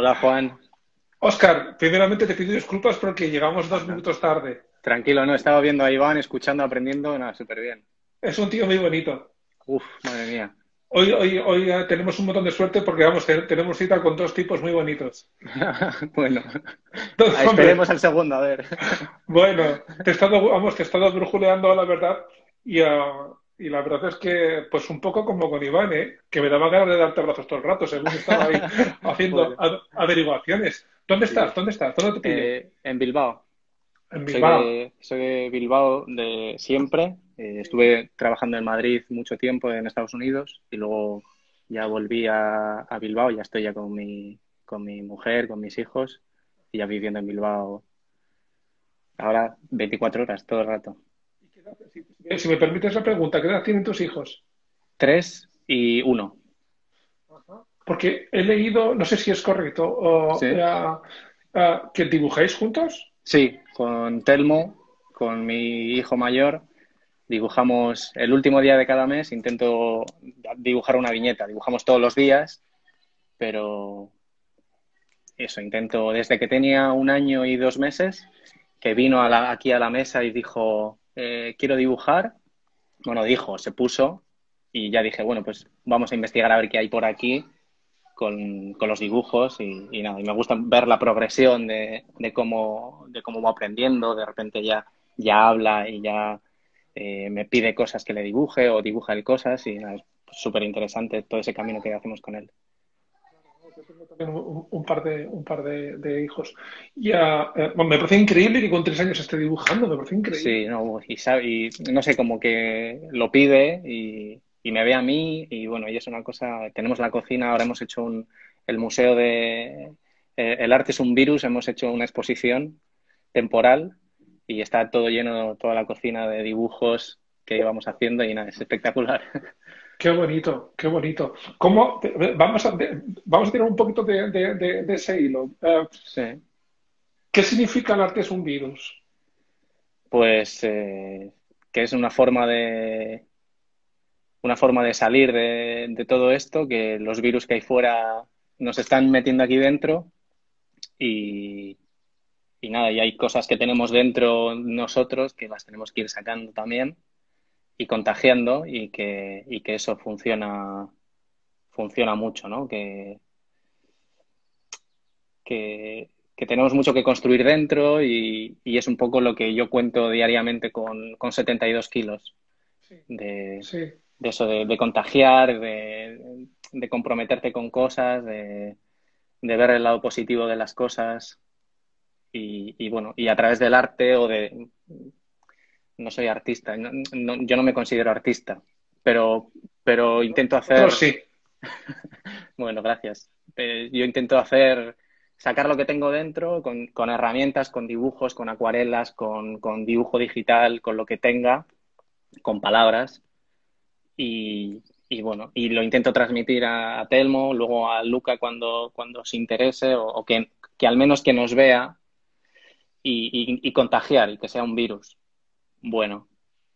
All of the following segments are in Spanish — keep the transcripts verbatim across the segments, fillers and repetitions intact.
Hola Juan, Óscar, primeramente te pido disculpas porque llegamos dos minutos tarde. tranquilo, no, estaba viendo a Iván, escuchando, aprendiendo, nada, súper bien. Es un tío muy bonito. Uf, madre mía. Hoy, hoy, hoy eh, tenemos un montón de suerte porque vamos, te- tenemos cita con dos tipos muy bonitos. Bueno, Entonces, esperemos hombre, al segundo, a ver. bueno, te he estado, vamos, te he estado brujuleando la verdad y, ah, y la verdad es que, pues un poco como con Iván, ¿eh? Que me daba ganas de darte abrazos todo el rato según estaba ahí haciendo Bueno, a- averiguaciones. ¿Dónde estás? sí. ¿Dónde estás? ¿Dónde te pillo? Eh, en Bilbao. En Soy Bilbao. de, soy de Bilbao de siempre. Eh, estuve trabajando en Madrid mucho tiempo en Estados Unidos y luego ya volví a, a Bilbao, ya estoy ya con mi, con mi mujer, con mis hijos y ya viviendo en Bilbao ahora veinticuatro horas todo el rato. ¿Y qué edad- Si, si me permites la pregunta, ¿qué edad tienen tus hijos? Tres y uno. Ajá. Porque he leído, no sé si es correcto, o, Sí. eh, eh, que dibujáis juntos. Sí, con Telmo, con mi hijo mayor, dibujamos el último día de cada mes, intento dibujar una viñeta, dibujamos todos los días, pero eso, intento desde que tenía un año y dos meses, que vino a la- aquí a la mesa y dijo, eh, quiero dibujar, bueno, dijo, se puso y ya dije, bueno, pues vamos a investigar a ver qué hay por aquí con, con los dibujos y, y nada, y me gusta ver la progresión de, de cómo, de cómo va aprendiendo, de repente ya, ya habla y ya eh, me pide cosas que le dibuje o dibuja él cosas y nada, es súper interesante todo ese camino que hacemos con él. Yo tengo también un, un par de, un par de, de hijos. Y ah, eh, bueno, me parece increíble que con tres años esté dibujando, me parece Sí, increíble. no, y, sabe, y no sé, como que lo pide y, y me ve a mí y bueno, y es una cosa, tenemos la cocina, ahora hemos hecho un, el museo de, eh, el arte es un virus, hemos hecho una exposición temporal y está todo lleno, toda la cocina de dibujos que íbamos haciendo y nada, es espectacular. Qué bonito, qué bonito. ¿Cómo? te- Vamos a, de- vamos a tirar un poquito de, de- de- de ese hilo. Eh, Sí. ¿qué significa el arte es un virus? Pues eh, que es una forma de, una forma de salir de, de todo esto, que los virus que hay fuera nos están metiendo aquí dentro y, y nada, y hay cosas que tenemos dentro nosotros que las tenemos que ir sacando también y contagiando y que, y que eso funciona, funciona mucho, ¿no? Que, que, que tenemos mucho que construir dentro y, y es un poco lo que yo cuento diariamente con, con setenta y dos kilos Sí, de, sí. de eso, de, de contagiar, de, de comprometerte con cosas, de, de ver el lado positivo de las cosas y, y bueno, y a través del arte o de, no soy artista, no- no- yo no me considero artista, pero, pero intento Nosotros hacer, sí. bueno, gracias. Eh, yo intento hacer, sacar lo que tengo dentro con, con herramientas, con dibujos, con acuarelas, con, con dibujo digital, con lo que tenga, con palabras y, y bueno, y lo intento transmitir a, a Telmo, luego a Luca cuando, cuando se interese o, o que, que al menos que nos vea y, y, y contagiar y que sea un virus. Bueno,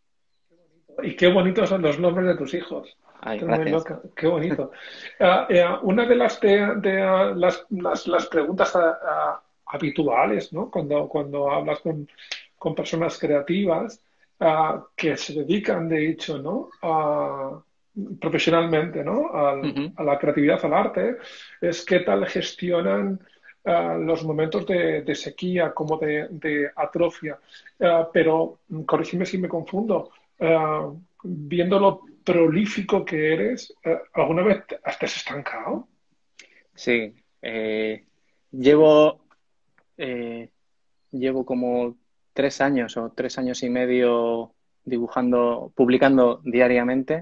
Y qué bonitos son los nombres de tus hijos. ay, Estoy muy gracias. loca. Qué bonito. Ah, eh, una de las, de, de, ah, las, las, las preguntas ah, ah, habituales, ¿no? Cuando, cuando hablas con, con personas creativas ah, que se dedican, de hecho, ¿no? A- profesionalmente, ¿no? Al- Ujú. a la creatividad, al arte, es qué tal gestionan ah, los momentos de, de sequía, como de, de atrofia. Ah, pero, corrígeme si me confundo, ah, viendo lo prolífico que eres, eh, ¿alguna vez te- te has estancado? Sí, eh, llevo, eh, llevo como tres años o tres años y medio dibujando, publicando diariamente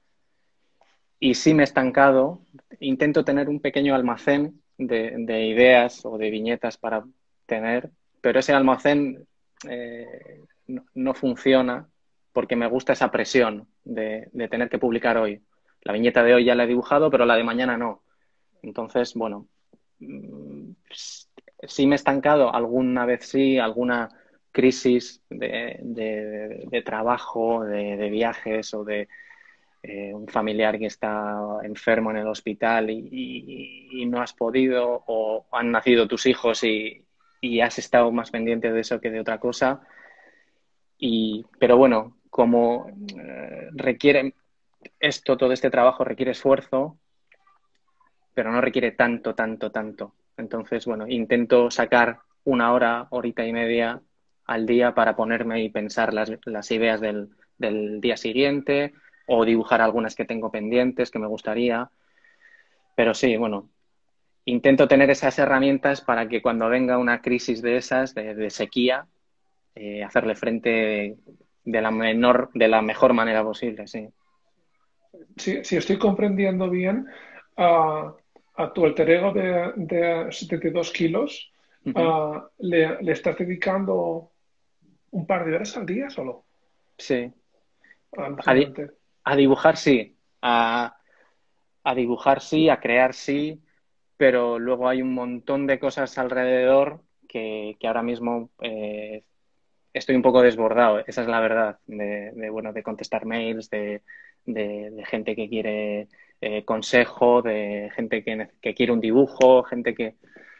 y sí me he estancado. Intento tener un pequeño almacén de, de ideas o de viñetas para tener, pero ese almacén eh, no, no funciona porque me gusta esa presión de, de tener que publicar hoy. La viñeta de hoy ya la he dibujado, pero la de mañana no. Entonces, bueno, mm, sí me he estancado, alguna vez sí, alguna crisis de, de- de trabajo, de, de viajes o de, eh, un familiar que está enfermo en el hospital y, y- y no has podido, o han nacido tus hijos y, y has estado más pendiente de eso que de otra cosa. Y, pero bueno, como eh, requiere esto, todo este trabajo requiere esfuerzo, pero no requiere tanto, tanto, tanto. Entonces, bueno, intento sacar una hora, horita y media al día para ponerme y pensar las, las ideas del, del día siguiente o dibujar algunas que tengo pendientes que me gustaría. Pero sí, bueno, intento tener esas herramientas para que cuando venga una crisis de esas, de, de sequía, eh, hacerle frente de la menor, de la mejor manera posible, sí. Si, si estoy comprendiendo bien, a, a tu alter ego de, de setenta y dos kilos, Ujú. ah, le, le estás dedicando un par de horas al día solo. Sí. A, di- Alucinante. a dibujar sí, a, a dibujar sí, a crear sí, pero luego hay un montón de cosas alrededor que, que ahora mismo eh, estoy un poco desbordado, esa es la verdad, de, de, bueno, de contestar mails, de, de, de gente que quiere eh, consejo, de gente que, que quiere un dibujo, gente que...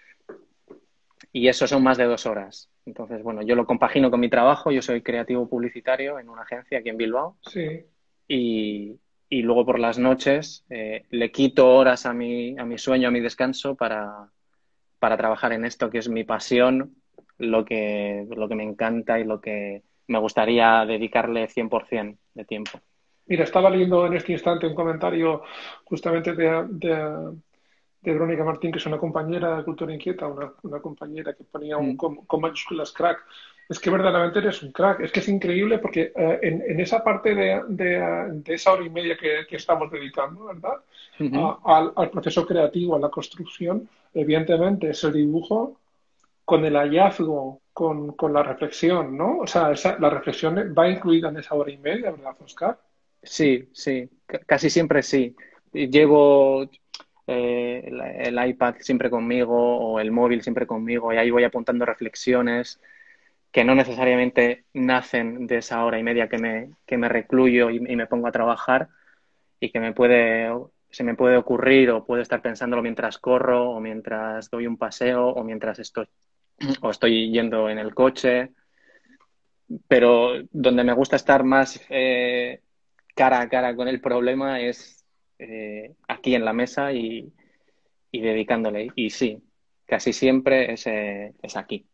Y eso son más de dos horas. Entonces, bueno, yo lo compagino con mi trabajo, yo soy creativo publicitario en una agencia aquí en Bilbao Sí. y, y luego por las noches eh, le quito horas a mi, a mi sueño, a mi descanso para, para trabajar en esto que es mi pasión, lo que, lo que me encanta y lo que me gustaría dedicarle cien por ciento de tiempo. Mira, estaba leyendo en este instante un comentario justamente de, de, de Verónica Martín, que es una compañera de Cultura Inquieta, una, una compañera que ponía un, Mm, con, con mayúsculas crack. Es que verdaderamente eres un crack. Es que es increíble porque eh, en, en, esa parte de, de, de, esa hora y media que, que estamos dedicando, ¿verdad? ujú. A, al, al, proceso creativo, a la construcción, evidentemente es el dibujo con el hallazgo, con, con la reflexión, ¿no? O sea, esa, la reflexión va incluida en esa hora y media, ¿verdad, Oscar? Sí, sí, C- casi siempre sí. Llevo eh, el, el iPad siempre conmigo o el móvil siempre conmigo y ahí voy apuntando reflexiones que no necesariamente nacen de esa hora y media que me, que me recluyo y, y me pongo a trabajar y que me puede, se me puede ocurrir o puedo estar pensándolo mientras corro o mientras doy un paseo o mientras estoy, o estoy yendo en el coche, pero donde me gusta estar más eh, cara a cara con el problema es eh, aquí en la mesa y, y dedicándole. Y sí, casi siempre es, eh, es aquí.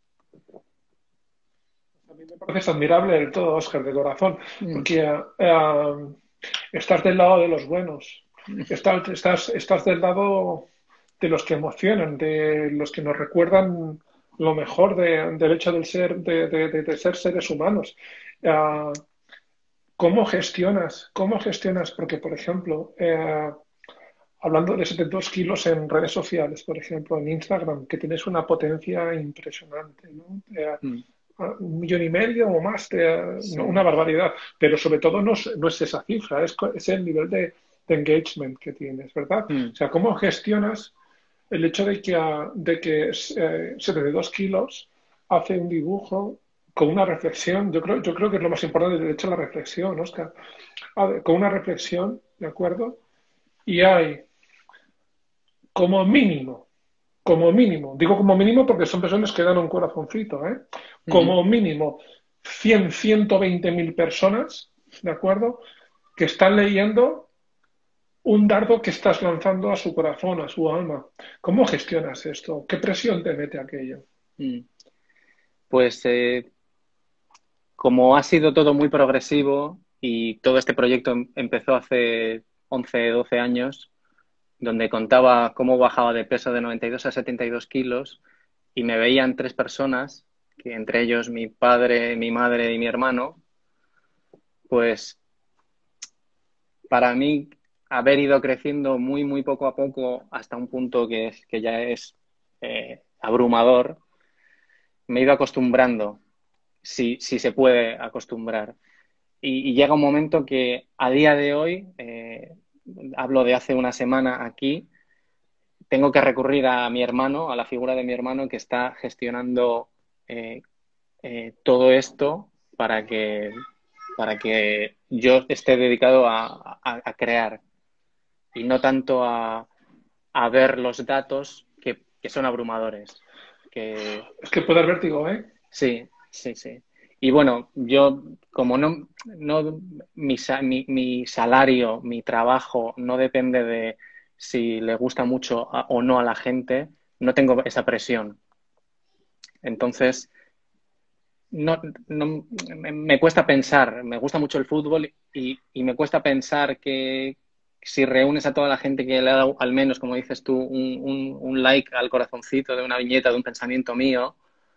A mí me parece admirable del todo, Oscar, de corazón, Mm. porque uh, estás del lado de los buenos, estás, estás, estás del lado de los que emocionan, de los que nos recuerdan lo mejor de, del hecho del ser, de, de, de, de ser seres humanos. Uh, ¿Cómo gestionas? ¿Cómo gestionas? Porque, por ejemplo, eh, hablando de setenta y dos kilos en redes sociales, por ejemplo, en Instagram, que tienes una potencia impresionante, ¿no? Eh, Mm. un millón y medio o más, de, no, una Sí. barbaridad. Pero sobre todo no es, no es esa cifra, es, es el nivel de, de engagement que tienes, ¿verdad? Mm. O sea, ¿cómo gestionas el hecho de que, ah, de que eh, setenta y dos kilos hace un dibujo con una reflexión? Yo creo, yo creo que es lo más importante, de hecho, la reflexión, Oscar. A ver, con una reflexión, ¿de acuerdo? Y hay como mínimo, como mínimo, digo como mínimo porque son personas que dan un corazoncito, ¿eh? Ujú. Como mínimo cien, ciento veinte mil personas, ¿de acuerdo? Que están leyendo un dardo que estás lanzando a su corazón, a su alma. ¿Cómo gestionas esto? ¿Qué presión te mete aquello? Mm. Pues eh, como ha sido todo muy progresivo y todo este proyecto em- empezó hace once doce años, donde contaba cómo bajaba de peso de noventa y dos a setenta y dos kilos y me veían tres personas, que entre ellos mi padre, mi madre y mi hermano, pues para mí haber ido creciendo muy, muy poco a poco hasta un punto que, es, que ya es eh, abrumador, me he ido acostumbrando, si, si se puede acostumbrar. Y, y llega un momento que a día de hoy, eh, hablo de hace una semana aquí, tengo que recurrir a mi hermano, a la figura de mi hermano que está gestionando eh, eh, todo esto para que, para que yo esté dedicado a, a, a crear y no tanto a, a ver los datos que, que son abrumadores. Que, Es que puede dar vértigo, ¿eh? sí, sí, sí. Y bueno, yo como no, no mi, sa- mi, mi salario, mi trabajo no depende de si le gusta mucho a- o no a la gente, no tengo esa presión. Entonces, no, no, me, me cuesta pensar, me gusta mucho el fútbol y, y me cuesta pensar que si reúnes a toda la gente que le ha dado, al menos, como dices tú, un, un, un like al corazoncito de una viñeta, de un pensamiento mío,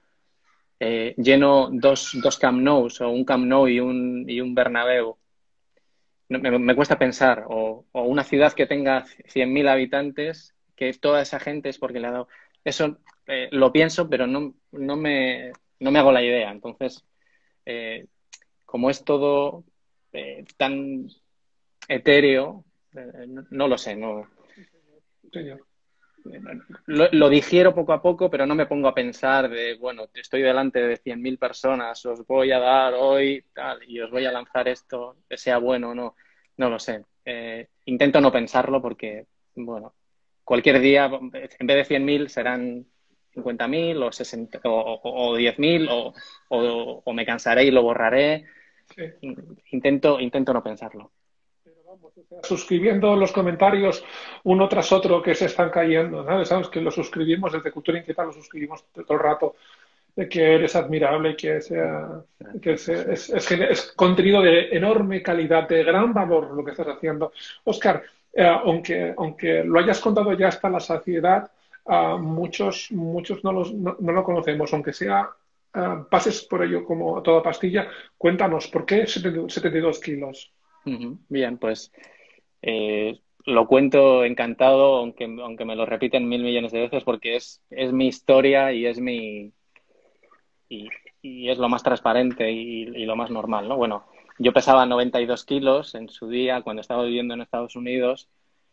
eh, lleno dos, dos Camp Nous o un Camp Nou y un, y un Bernabéu. No, Me, me cuesta pensar, o, o una ciudad que tenga cien mil habitantes, que toda esa gente es porque le ha dado... Eso eh, lo pienso, pero no, no me, no me hago la idea. Entonces, eh, como es todo eh, tan etéreo, eh, no, no lo sé, no, Señor. lo, lo digiero poco a poco, pero no me pongo a pensar de, bueno, estoy delante de cien mil personas, os voy a dar hoy tal, y os voy a lanzar esto, que sea bueno o no, no lo sé. Eh, intento no pensarlo porque, bueno, cualquier día, en vez de cien mil serán cincuenta mil o, sesenta o, o, o diez mil o, o, o me cansaré y lo borraré. Sí. Intento, intento no pensarlo. Pero vamos, o sea, suscribiendo los comentarios uno tras otro que se están cayendo, ¿sabes? Sabes que lo suscribimos desde Cultura Inquieta, lo suscribimos todo el rato, de que eres admirable, que, sea, que es, es, es, es contenido de enorme calidad, de gran valor lo que estás haciendo. Oscar, eh, aunque, aunque lo hayas contado ya hasta la saciedad, uh, muchos, muchos no, los, no, no lo conocemos, aunque sea uh, pases por ello como a toda pastilla. Cuéntanos, ¿por qué setenta y dos kilos? Ujú. Bien, pues eh, lo cuento encantado, aunque, aunque me lo repiten mil millones de veces, porque es, es mi historia y es mi y, y es lo más transparente y, y lo más normal, ¿no? Bueno, yo pesaba noventa y dos kilos en su día cuando estaba viviendo en Estados Unidos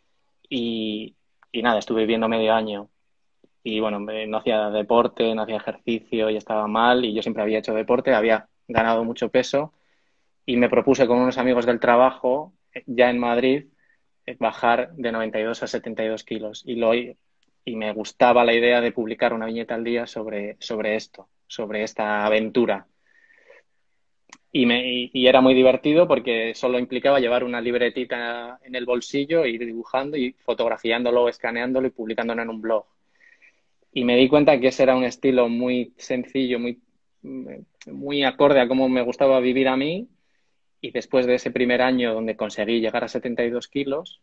y, y nada, estuve viviendo medio año. Y bueno, me- no hacía deporte, no hacía ejercicio y estaba mal y yo siempre había hecho deporte, había ganado mucho peso y me propuse con unos amigos del trabajo, eh, ya en Madrid, eh, bajar de noventa y dos a setenta y dos kilos. Y, lo, y me gustaba la idea de publicar una viñeta al día sobre, sobre esto, sobre esta aventura. Y, me, y, y era muy divertido porque solo implicaba llevar una libretita en el bolsillo, ir dibujando y fotografiándolo, escaneándolo y publicándolo en un blog. Y me di cuenta que ese era un estilo muy sencillo, muy, muy acorde a cómo me gustaba vivir a mí. Y después de ese primer año donde conseguí llegar a setenta y dos kilos,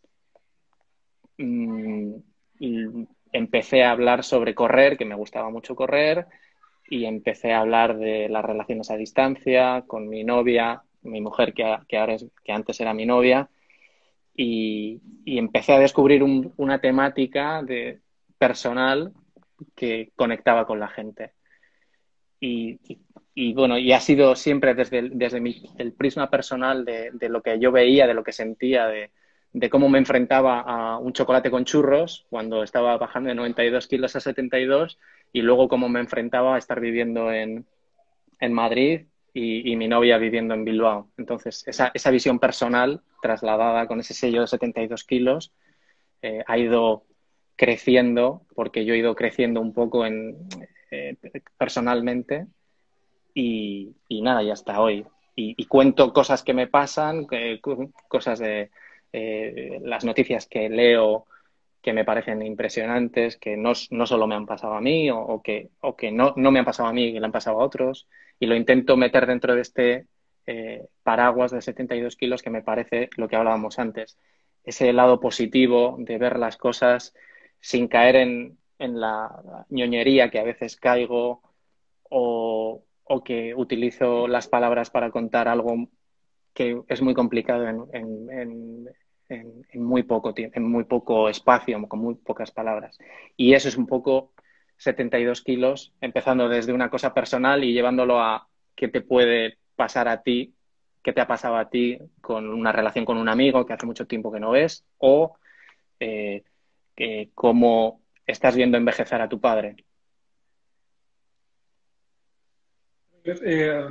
mmm, empecé a hablar sobre correr, que me gustaba mucho correr, y empecé a hablar de las relaciones a distancia con mi novia, mi mujer, que, que, ahora es, que antes era mi novia, y, y empecé a descubrir un, una temática de, personal que conectaba con la gente. Y, y, y, bueno, y ha sido siempre desde el, desde mi, el prisma personal de, de, lo que yo veía, de lo que sentía, de, de cómo me enfrentaba a un chocolate con churros cuando estaba bajando de noventa y dos kilos a setenta y dos y luego cómo me enfrentaba a estar viviendo en, en Madrid y, y, mi novia viviendo en Bilbao. Entonces, esa, esa visión personal trasladada con ese sello de setenta y dos kilos eh, ha ido creciendo porque yo he ido creciendo un poco en, eh, personalmente y, y, nada, y hasta hoy. Y, y cuento cosas que me pasan, que, cosas de eh, las noticias que leo que me parecen impresionantes, que no, no solo me han pasado a mí o, o que, o que no, no me han pasado a mí y le han pasado a otros. Y lo intento meter dentro de este eh, paraguas de setenta y dos kilos que me parece lo que hablábamos antes. Ese lado positivo de ver las cosas sin caer en, en la ñoñería que a veces caigo o, o que utilizo las palabras para contar algo que es muy complicado en, en, en, en, en muy poco tiempo, en muy poco espacio, con muy pocas palabras. Y eso es un poco setenta y dos kilos, empezando desde una cosa personal y llevándolo a qué te puede pasar a ti, qué te ha pasado a ti con una relación con un amigo que hace mucho tiempo que no ves, o eh, eh, cómo estás viendo envejecer a tu padre. Eh,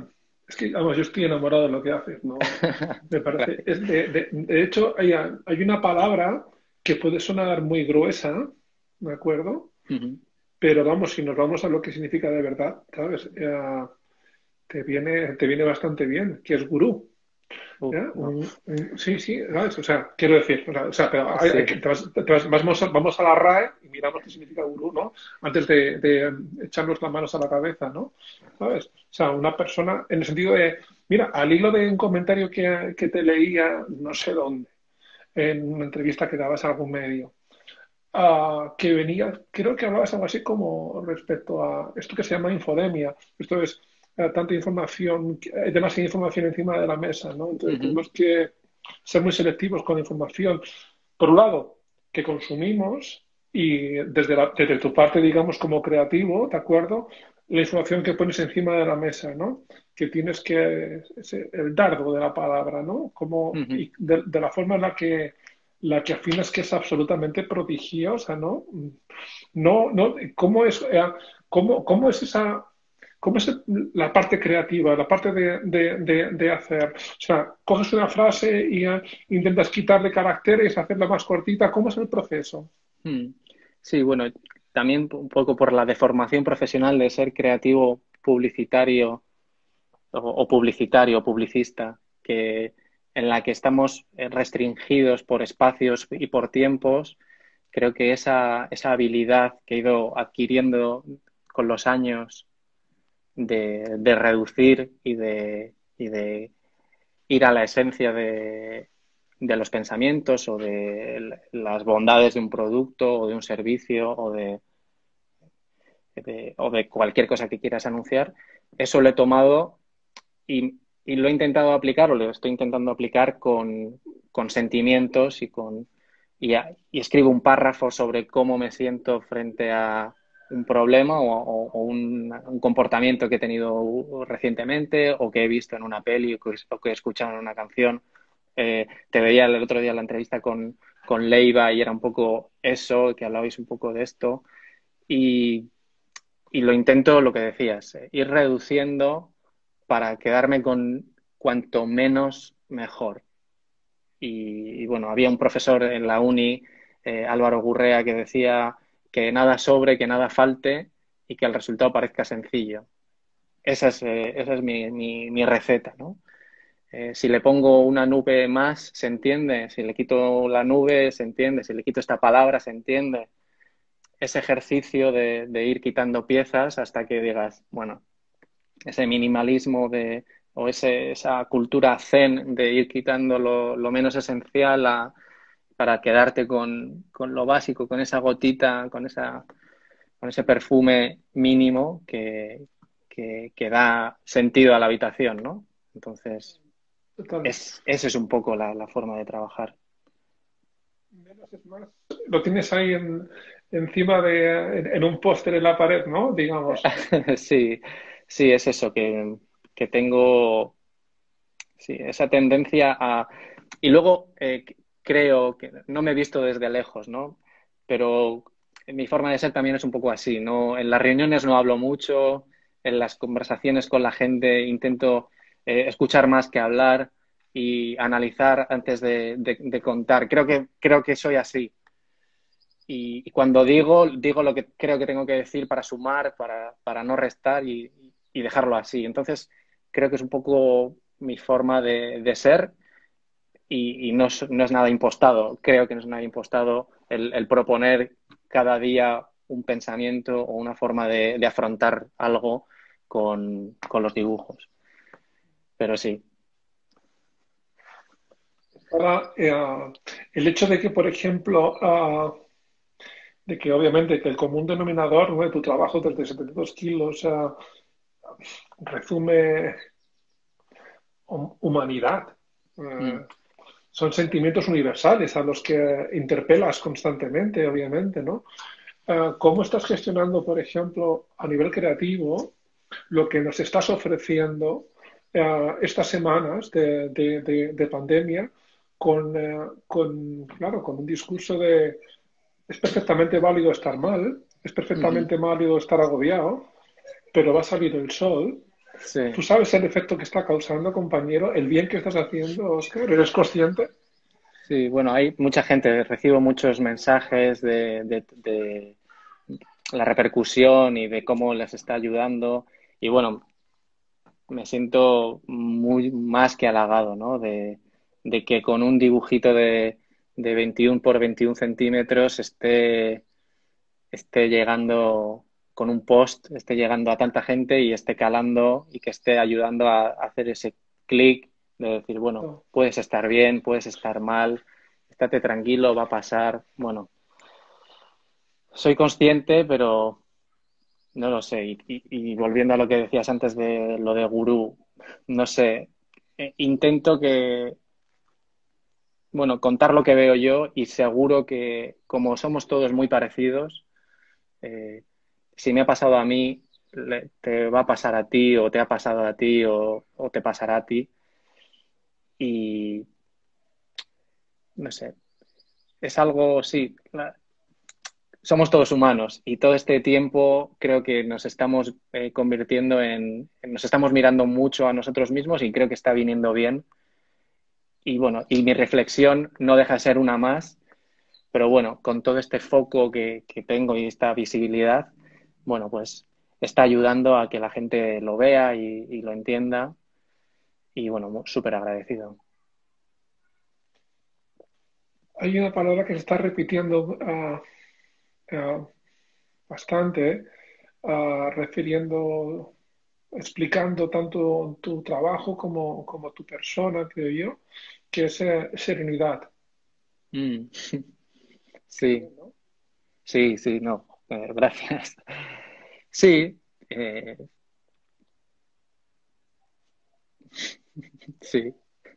Es que, vamos, yo estoy enamorado de lo que haces, ¿no? Me parece. Gracias. Es de, de- de hecho, hay, hay una palabra que puede sonar muy gruesa, ¿de acuerdo? Ujú. Pero vamos, si nos vamos a lo que significa de verdad, ¿sabes? Eh, te viene, te viene bastante bien, que es gurú. Uf, ¿Ya? no. Un- un- sí, sí, ¿sabes? O sea, quiero decir, o sea, o sea, pero hay- hay Sí. que- te vas- te vas- vamos, a, vamos a la R A E y miramos qué significa gurú, ¿no? Antes de, de echarnos las manos a la cabeza, ¿no? ¿Sabes? O sea, una persona, en el sentido de, mira, al hilo de un comentario que, que te leía, no sé dónde, en una entrevista que dabas a algún medio, ah, que venía, creo que hablabas algo así como respecto a esto que se llama infodemia. Esto es eh, tanta información, hay demasiada información encima de la mesa, ¿no? Entonces Ujú. tenemos que ser muy selectivos con la información. Por un lado, que consumimos y desde, la- desde tu parte, digamos, como creativo, ¿de acuerdo? La información que pones encima de la mesa, ¿no? Que tienes que, ese- el dardo de la palabra, ¿no? Como, Ujú. y de, de la forma en la que la que afirmas que es absolutamente prodigiosa, ¿no? No, no, ¿cómo es, eh, cómo, cómo es esa, cómo es la parte creativa, la parte de, de- de- de hacer? O sea, coges una frase y eh, intentas quitarle caracteres, hacerla más cortita. ¿Cómo es el proceso? Mm. Sí, bueno, también un poco por la deformación profesional de ser creativo publicitario o, o publicitario o publicista, que en la que estamos eh, restringidos por espacios y por tiempos, creo que esa, esa habilidad que he ido adquiriendo con los años de, de reducir y de, y de ir a la esencia de, de los pensamientos o de las bondades de un producto o de un servicio o de, de, o de cualquier cosa que quieras anunciar, eso lo he tomado y, y lo he intentado aplicar o lo estoy intentando aplicar con, con sentimientos y con y, a, y, escribo un párrafo sobre cómo me siento frente a un problema o, o, o un, un, comportamiento que he tenido recientemente o que he visto en una peli o que, o que he escuchado en una canción. Eh, te veía el otro día la entrevista con, con Leiva y era un poco eso, que hablabais un poco de esto. Y, y lo intento, lo que decías, eh, ir reduciendo para quedarme con cuanto menos mejor. Y, y bueno, había un profesor en la uni, eh, Álvaro Gurrea, que decía que nada sobre, que nada falte y que el resultado parezca sencillo. Esa es, eh, esa es mi, mi, mi receta, ¿no? Eh, si le pongo una nube más, se entiende. Si le quito la nube, se entiende. Si le quito esta palabra, se entiende. Ese ejercicio de, de ir quitando piezas hasta que digas, bueno, ese minimalismo de, o ese, esa cultura zen de ir quitando lo, lo menos esencial a, para quedarte con, con, lo básico, con esa gotita, con, esa, con ese perfume mínimo que, que, que da sentido a la habitación, ¿no? Entonces, Total. es, esa es un poco la, la forma de trabajar. Menos es más. Lo tienes ahí en, encima de, en, en un póster en la pared, ¿no? Digamos. Sí, sí, es eso, que, que tengo sí, esa tendencia a... Y luego eh, creo que no me he visto desde lejos, ¿no? Pero mi forma de ser también es un poco así, ¿no? En las reuniones no hablo mucho, en las conversaciones con la gente intento eh, escuchar más que hablar y analizar antes de, de, de contar. Creo que, creo que soy así. Y, y, cuando digo, digo lo que creo que tengo que decir para sumar, para, para no restar y, y, dejarlo así. Entonces, creo que es un poco mi forma de, de ser y, y no, es, no, es, nada impostado. Creo que no es nada impostado el, el proponer cada día un pensamiento o una forma de, de afrontar algo con, con, los dibujos. Pero sí. Ahora, eh, el hecho de que, por ejemplo, uh, de que obviamente que el común denominador, ¿no?, de tu trabajo desde setenta y dos kilos uh, resume humanidad. Mm. Uh, son sentimientos universales a los que interpelas constantemente, obviamente, ¿no? Uh, ¿Cómo estás gestionando, por ejemplo, a nivel creativo, lo que nos estás ofreciendo uh, estas semanas de, de, de, de pandemia con, uh, con, claro, con un discurso de es perfectamente válido estar mal, es Uh -huh. perfectamente válido estar agobiado, pero va a salir el sol. Sí, ¿Tú sabes el efecto que está causando, compañero? ¿El bien que estás haciendo, Oscar? ¿Eres consciente? sí, bueno, hay mucha gente, recibo muchos mensajes de, de, de la repercusión y de cómo les está ayudando. Y bueno, me siento muy más que halagado, ¿no? De, de que con un dibujito de, de veintiuno por veintiuno centímetros esté, esté llegando con un post, esté llegando a tanta gente y esté calando y que esté ayudando a, a hacer ese clic de decir, bueno, No. puedes estar bien, puedes estar mal, estate tranquilo, va a pasar. Bueno, soy consciente, pero no lo sé. Y, y- y volviendo a lo que decías antes de lo de gurú, no sé, eh, intento que, bueno, contar lo que veo yo y seguro que como somos todos muy parecidos, eh, si me ha pasado a mí, le- te va a pasar a ti o te ha pasado a ti o, o te pasará a ti. Y no sé, es algo, sí, la- somos todos humanos y todo este tiempo creo que nos estamos eh, convirtiendo en, nos estamos mirando mucho a nosotros mismos y creo que está viniendo bien. Y bueno, y mi reflexión no deja de ser una más, pero bueno, con todo este foco que, que tengo y esta visibilidad, bueno, pues está ayudando a que la gente lo vea y, y lo entienda y bueno, súper agradecido. Hay una palabra que se está repitiendo ah, ah, bastante, ah, refiriendo, explicando tanto tu trabajo como, como tu persona, creo yo, que es eh, serenidad. Mm. Qué Sí, bien, ¿no? sí, sí, no, eh, gracias. Sí, eh, sí.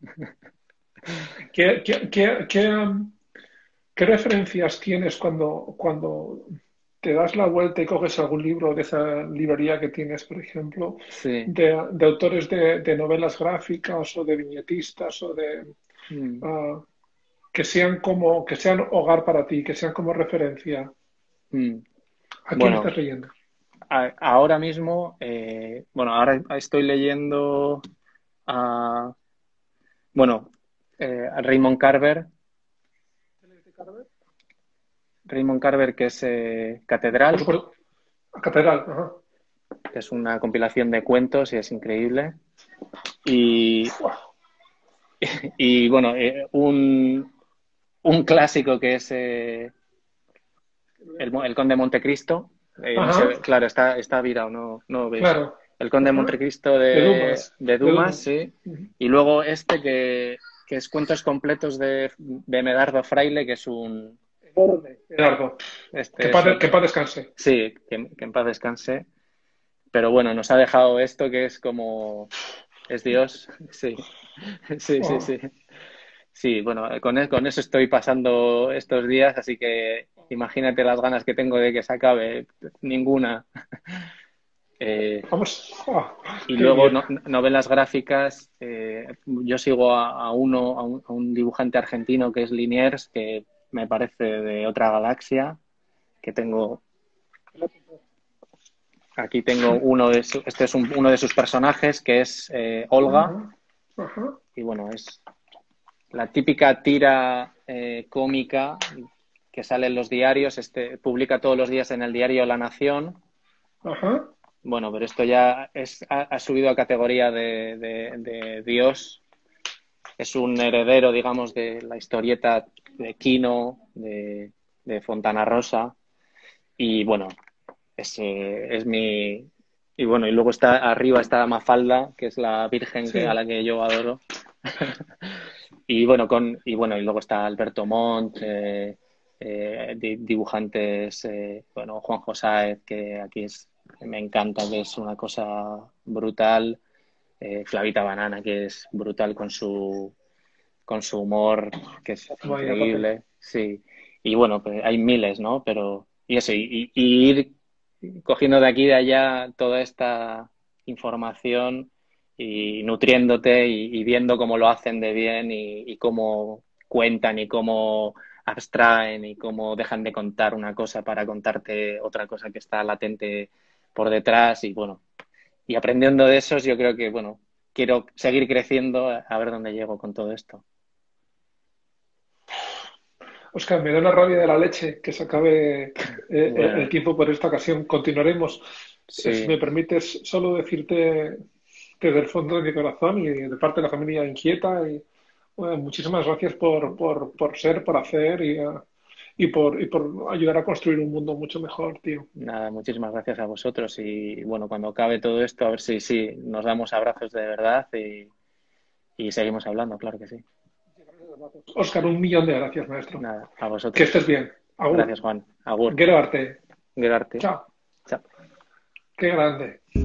¿Qué, qué, qué, qué, um, ¿qué referencias tienes cuando, cuando te das la vuelta y coges algún libro de esa librería que tienes, por ejemplo, Sí. de, de autores de, de novelas gráficas o de viñetistas o de Mm. ah, que sean como que sean hogar para ti, que sean como referencia? Mm. ¿A quién Bueno, estás leyendo? a- ahora mismo, eh, bueno, ahora estoy leyendo a, bueno, eh, a Raymond Carver, Raymond Carver, que es eh, Por Catedral, supuesto, a Catedral. Ajá. que es una compilación de cuentos y es increíble. Y, Buah. y bueno, eh, un, un clásico que es eh, el, el Conde de Montecristo. Eh, no Ajá, sé, claro, está, está virado, no, no lo veis. claro. El Conde de Ajá. Montecristo De de, Dumas, de de Dumas, Dumas. sí. Ujú. Y luego este que, que es cuentos completos de, de Medardo Fraile, que es un... Enorme, Gerardo. Que Este es paz, un... que paz descanse. Sí, que, que en paz descanse. Pero bueno, nos ha dejado esto que es como... Es Dios, sí. Sí, sí, Oh, sí. Sí, bueno, con, e- con eso estoy pasando estos días, así que imagínate las ganas que tengo de que se acabe. Ninguna. Eh, vamos. Oh, y qué luego bien. no- novelas gráficas, eh, yo sigo a, a uno, a un, a un dibujante argentino que es Liniers, que me parece de otra galaxia, que tengo, aquí tengo uno de su- este es un- uno de sus personajes, que es eh, Olga, Ajá, ajá, y bueno, es la típica tira eh, cómica que sale en los diarios, este, publica todos los días en el diario La Nación. ajá. Bueno, pero esto ya es, ha, ha subido a categoría de, de- de Dios. Es un heredero, digamos, de la historieta de Quino, de, de Fontana Rosa. Y bueno, es, eh, es mi... Y bueno, y luego está arriba está Mafalda, que es la virgen que, a Sí. la que yo adoro. Y bueno, con, y bueno, y luego está Alberto Montt, eh, eh, di- dibujantes, eh, bueno, Juan Josáez, que aquí es, me encanta, que es una cosa brutal. Eh, Flavita Banana, que es brutal con su, con su humor, que es Toma ahí a tope. increíble, sí. Y bueno, pues hay miles, ¿no? Pero, y eso, y, y ir cogiendo de aquí y de allá toda esta información y nutriéndote y, y viendo cómo lo hacen de bien y, y cómo cuentan y cómo abstraen y cómo dejan de contar una cosa para contarte otra cosa que está latente por detrás y bueno, y aprendiendo de esos, yo creo que, bueno, quiero seguir creciendo a, a ver dónde llego con todo esto. Oscar, me da una rabia de la leche que se acabe eh, eh, el Bueno, tiempo por esta ocasión. Continuaremos. Eh, Si me sí, permites, solo decirte desde el fondo de mi corazón y de parte de la familia inquieta, y bueno, muchísimas gracias por, por, por ser, por hacer y, eh, y por, y por ayudar a construir un mundo mucho mejor, tío. nada, muchísimas gracias a vosotros y, bueno, cuando acabe todo esto, a ver si sí, nos damos abrazos de verdad y, y seguimos hablando, claro que sí. Oscar, un millón de gracias, maestro. Nada, a Que vosotros. estés bien. Agur. Gracias, Juan. Agur. Quiero arte. Gerarte. Chao. Chao. Qué grande.